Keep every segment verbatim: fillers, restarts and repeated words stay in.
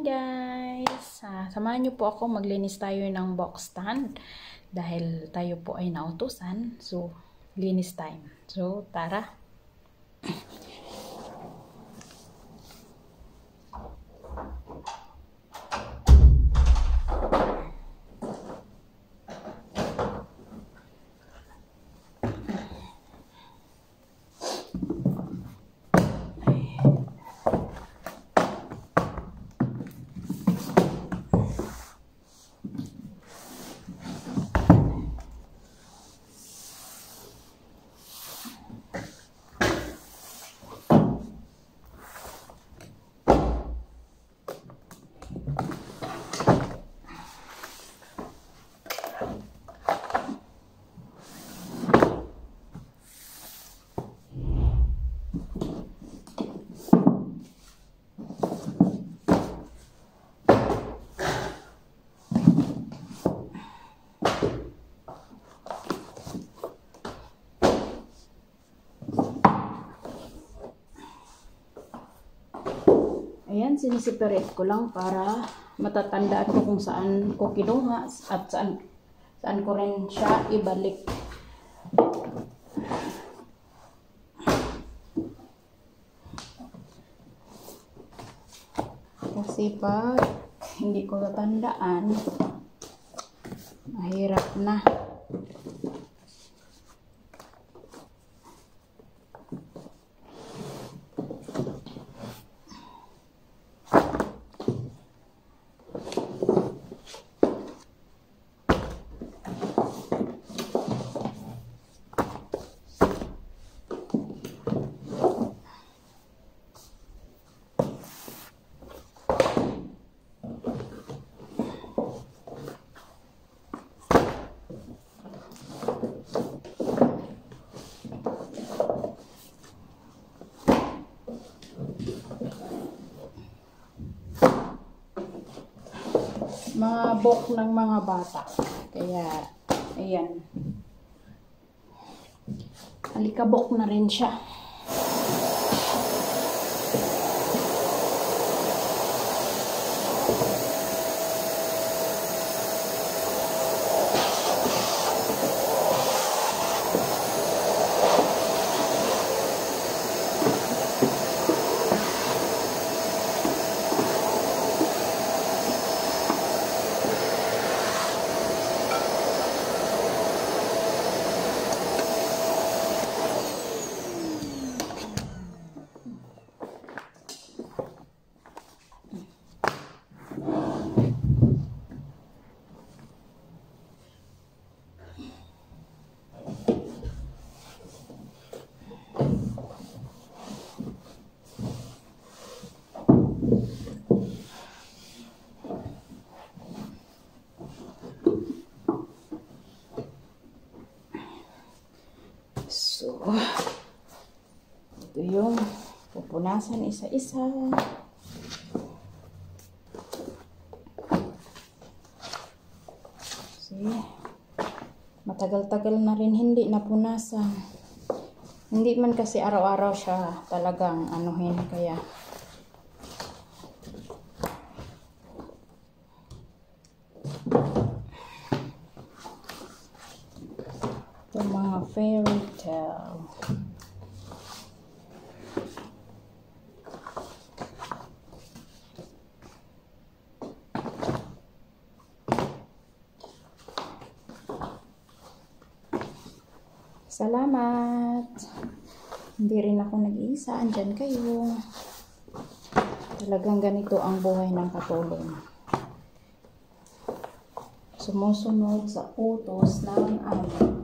guys! Ah, samahan niyo po ako, maglinis tayo ng box stand dahil tayo po ay nautusan. So, linis time. So, tara! Ayan, sinisiperate ko lang para matatandaan ko kung saan ko kinuha at saan, saan ko rin siya ibalik. Kasi pag hindi ko tatandaan, mahirap na. Mga book ng mga bata. Kaya, ayan. Alikabok na rin siya. So, ito yung pupunasan isa-isa. See, matagal-tagal na rin hindi napunasan. Hindi man kasi araw-araw siya talagang anuhin, kaya yung mga fairy tale. Salamat. Hindi rin ako nag-iisa. Andyan kayo. Talagang ganito ang buhay ng katulong. Sumusunod sa utos ng amin.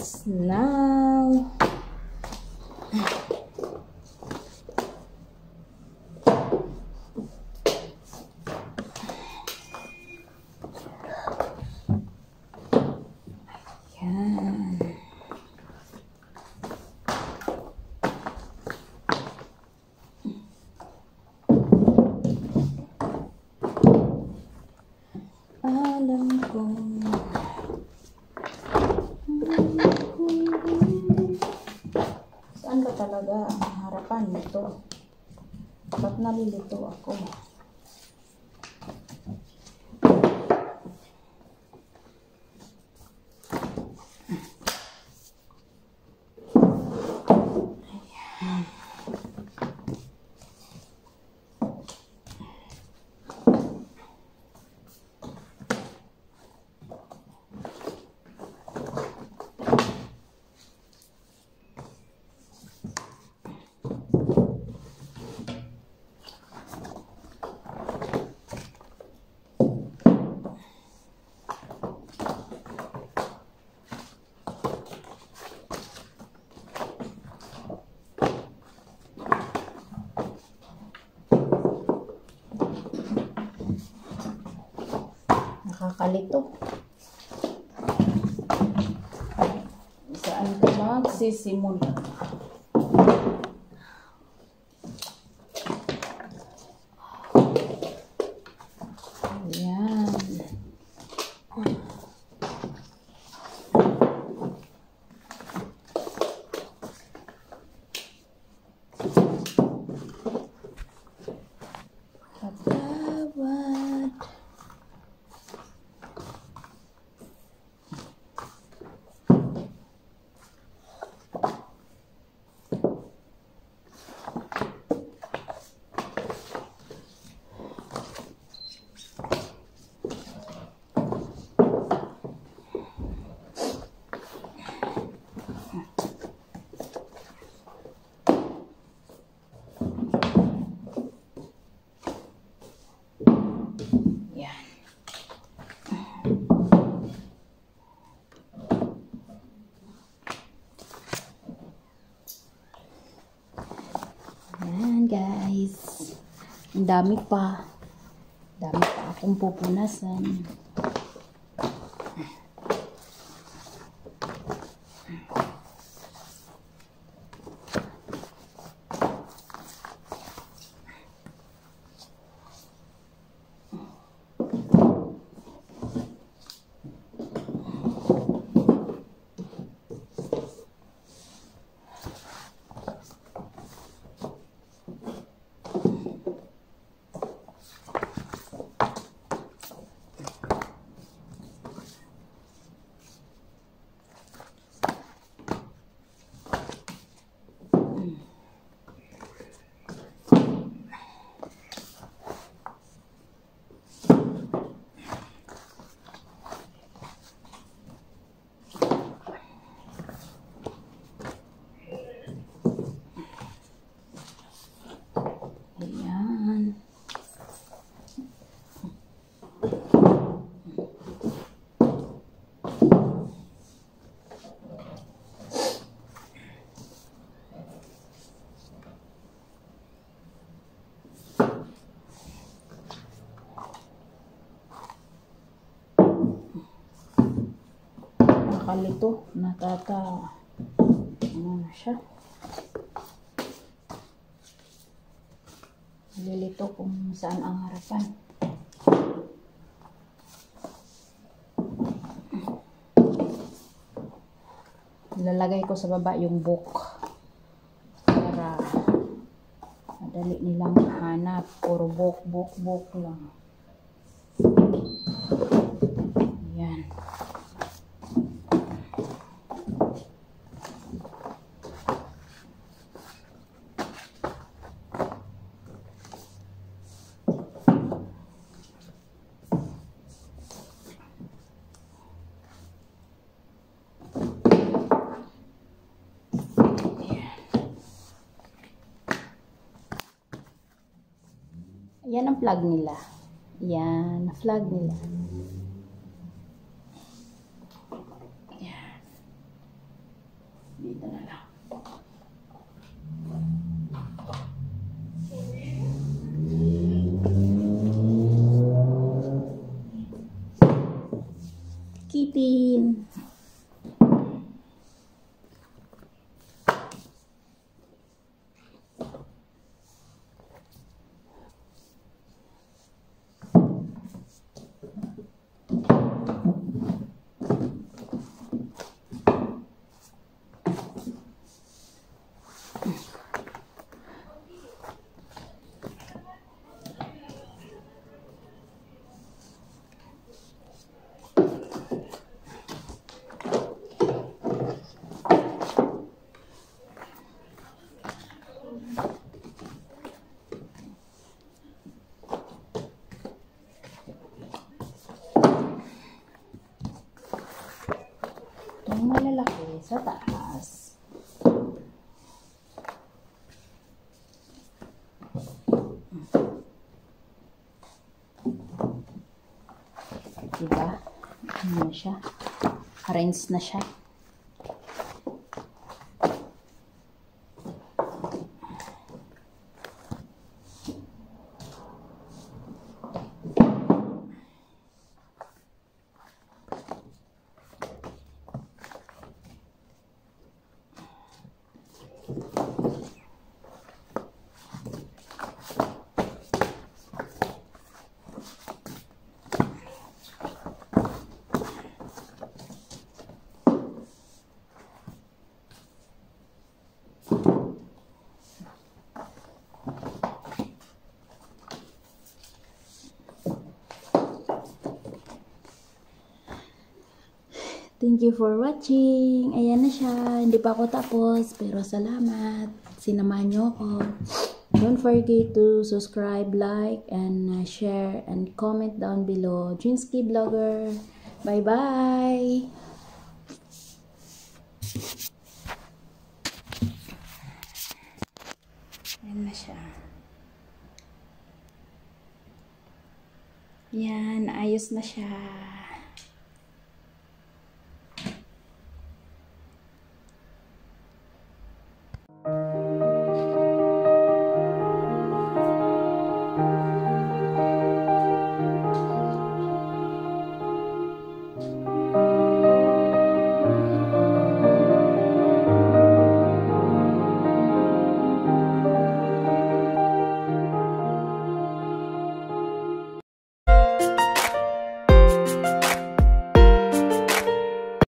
guys, now alam ko saan ba talaga ang harapan nito? Ba't nalilito ako? Ayan. Nakakalito. Saan ka magsisimula? Ayan. Patawad. Ayan guys, ang dami pa dami pa akong pupunasan. Nakalito, natata ano na siya, nalilito kung saan ang harapan. Ilalagay ko sa baba yung book para madali nilang hanap. Puro book, book, book lang. Ayan. Yan ang plug nila. Yan, na plug nila. Yan. Dito na lang. Kitin. Yung malalaki sa taas. Diba? Ano na siya? Arrange na siya. Thank you for watching. Ayan na siya. Hindi pa ako tapos. Pero salamat. Sinamahan niyo ako. Don't forget to subscribe, like, and uh, share, and comment down below. Drinsky Vlogger. Bye-bye. Ayan na siya. Yan. Ayos na siya.